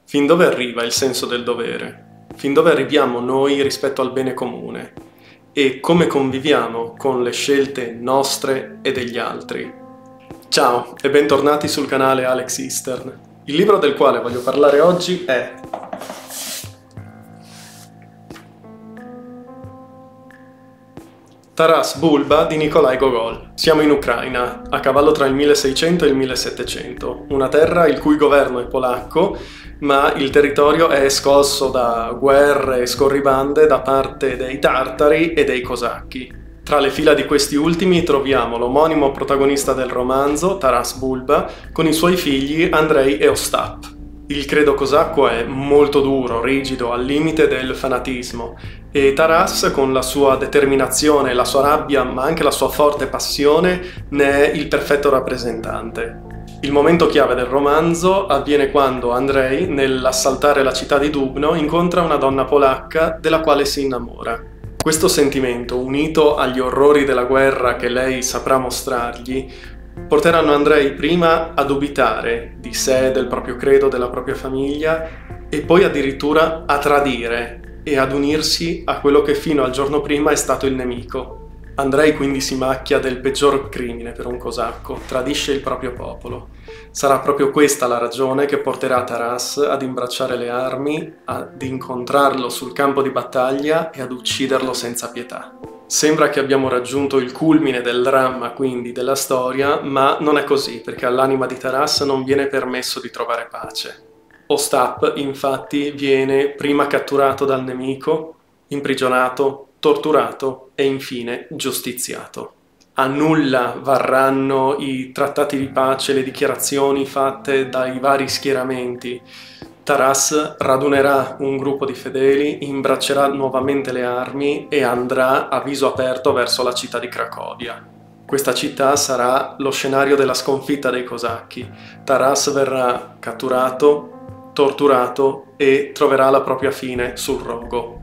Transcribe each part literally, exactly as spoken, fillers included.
Fin dove arriva il senso del dovere? Fin dove arriviamo noi rispetto al bene comune? E come conviviamo con le scelte nostre e degli altri? Ciao e bentornati sul canale Alex Eastern. Il libro del quale voglio parlare oggi è Taras Bulba di Nikolai Gogol. Siamo in Ucraina, a cavallo tra il milleseicento e il millesettecento, una terra il cui governo è polacco, ma il territorio è scosso da guerre e scorribande da parte dei tartari e dei cosacchi. Tra le fila di questi ultimi troviamo l'omonimo protagonista del romanzo, Taras Bulba, con i suoi figli Andrei e Ostap. Il credo cosacco è molto duro, rigido, al limite del fanatismo, e Taras, con la sua determinazione, la sua rabbia, ma anche la sua forte passione, ne è il perfetto rappresentante. Il momento chiave del romanzo avviene quando Andrei, nell'assaltare la città di Dubno, incontra una donna polacca della quale si innamora. Questo sentimento, unito agli orrori della guerra che lei saprà mostrargli, porteranno Andrei prima a dubitare di sé, del proprio credo, della propria famiglia, e poi addirittura a tradire e ad unirsi a quello che fino al giorno prima è stato il nemico. Andrei quindi si macchia del peggior crimine per un cosacco, tradisce il proprio popolo. Sarà proprio questa la ragione che porterà Taras ad imbracciare le armi, ad incontrarlo sul campo di battaglia e ad ucciderlo senza pietà. Sembra che abbiamo raggiunto il culmine del dramma, quindi, della storia, ma non è così, perché all'anima di Taras non viene permesso di trovare pace. Ostap, infatti, viene prima catturato dal nemico, imprigionato, torturato e infine giustiziato. A nulla varranno i trattati di pace, le dichiarazioni fatte dai vari schieramenti. Taras radunerà un gruppo di fedeli, imbraccerà nuovamente le armi e andrà a viso aperto verso la città di Cracovia. Questa città sarà lo scenario della sconfitta dei cosacchi. Taras verrà catturato, torturato e troverà la propria fine sul rogo.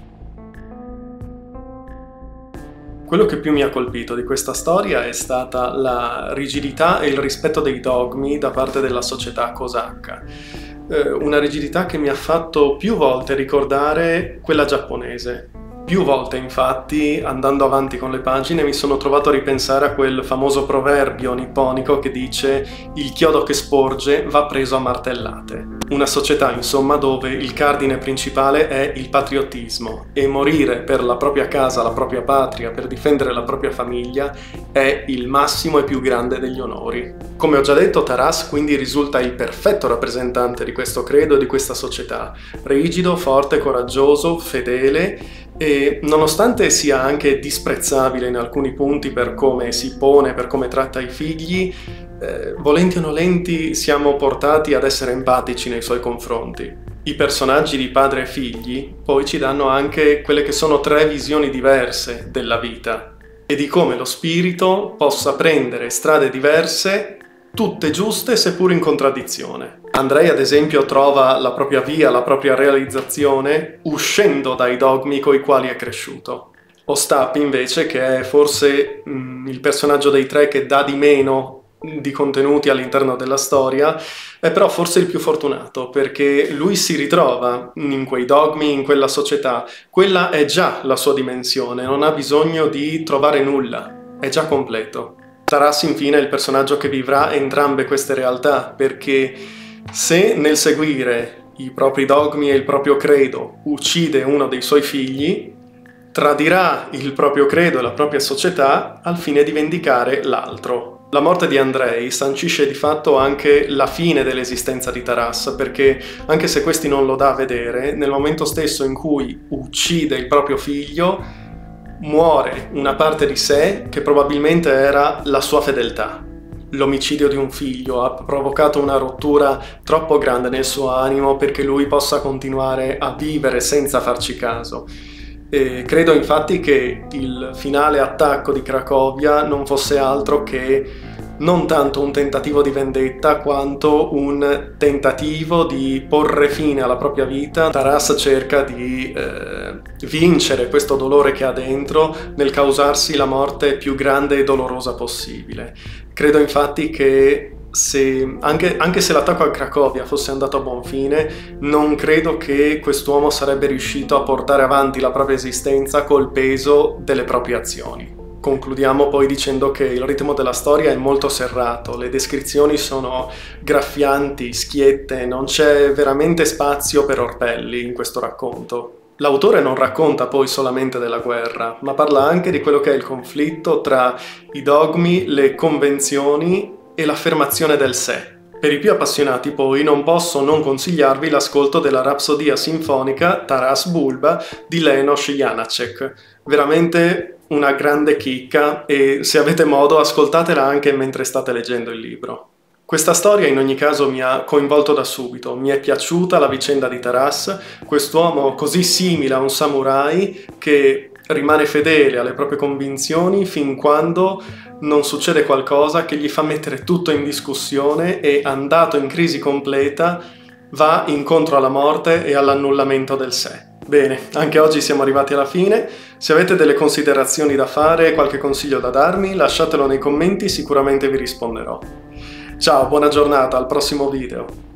Quello che più mi ha colpito di questa storia è stata la rigidità e il rispetto dei dogmi da parte della società cosacca. Eh, una rigidità che mi ha fatto più volte ricordare quella giapponese. Più volte, infatti, andando avanti con le pagine, mi sono trovato a ripensare a quel famoso proverbio nipponico che dice «Il chiodo che sporge va preso a martellate». Una società, insomma, dove il cardine principale è il patriottismo e morire per la propria casa, la propria patria, per difendere la propria famiglia è il massimo e più grande degli onori. Come ho già detto, Taras quindi risulta il perfetto rappresentante di questo credo e di questa società, rigido, forte, coraggioso, fedele, e nonostante sia anche disprezzabile in alcuni punti per come si pone, per come tratta i figli, eh, volenti o nolenti siamo portati ad essere empatici nei suoi confronti. I personaggi di padre e figli poi ci danno anche quelle che sono tre visioni diverse della vita e di come lo spirito possa prendere strade diverse, tutte giuste seppur in contraddizione. Andrei, ad esempio, trova la propria via, la propria realizzazione, uscendo dai dogmi coi quali è cresciuto. Ostap, invece, che è forse mh, il personaggio dei tre che dà di meno di contenuti all'interno della storia, è però forse il più fortunato, perché lui si ritrova in quei dogmi, in quella società. Quella è già la sua dimensione, non ha bisogno di trovare nulla, è già completo. Taras, infine, è il personaggio che vivrà entrambe queste realtà, perché se nel seguire i propri dogmi e il proprio credo uccide uno dei suoi figli, tradirà il proprio credo e la propria società al fine di vendicare l'altro. La morte di Andrei sancisce di fatto anche la fine dell'esistenza di Taras, perché anche se questi non lo dà a vedere, nel momento stesso in cui uccide il proprio figlio, muore una parte di sé che probabilmente era la sua fedeltà. L'omicidio di un figlio ha provocato una rottura troppo grande nel suo animo perché lui possa continuare a vivere senza farci caso. E credo infatti che il finale attacco di Cracovia non fosse altro che non tanto un tentativo di vendetta quanto un tentativo di porre fine alla propria vita. Taras cerca di eh, vincere questo dolore che ha dentro nel causarsi la morte più grande e dolorosa possibile. Credo infatti che se, anche, anche se l'attacco a Cracovia fosse andato a buon fine, non credo che quest'uomo sarebbe riuscito a portare avanti la propria esistenza col peso delle proprie azioni. Concludiamo poi dicendo che il ritmo della storia è molto serrato, le descrizioni sono graffianti, schiette, non c'è veramente spazio per orpelli in questo racconto. L'autore non racconta poi solamente della guerra, ma parla anche di quello che è il conflitto tra i dogmi, le convenzioni e l'affermazione del sé. Per i più appassionati poi non posso non consigliarvi l'ascolto della Rapsodia sinfonica Taras Bulba di Lenos Janáček. Veramente una grande chicca e se avete modo ascoltatela anche mentre state leggendo il libro. Questa storia in ogni caso mi ha coinvolto da subito, mi è piaciuta la vicenda di Taras, quest'uomo così simile a un samurai che rimane fedele alle proprie convinzioni fin quando non succede qualcosa che gli fa mettere tutto in discussione e, andato in crisi completa, va incontro alla morte e all'annullamento del sé. Bene, anche oggi siamo arrivati alla fine. Se avete delle considerazioni da fare, qualche consiglio da darmi, lasciatelo nei commenti, sicuramente vi risponderò. Ciao, buona giornata, al prossimo video!